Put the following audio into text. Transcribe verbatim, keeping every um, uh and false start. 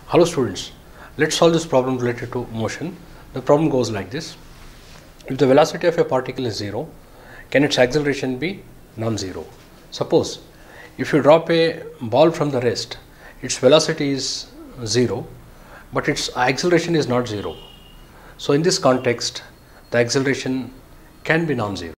Hello students, let's solve this problem related to motion. The problem goes like this. If the velocity of a particle is zero, can its acceleration be non-zero? Suppose if you drop a ball from the rest, its velocity is zero, but its acceleration is not zero. So in this context, the acceleration can be non-zero.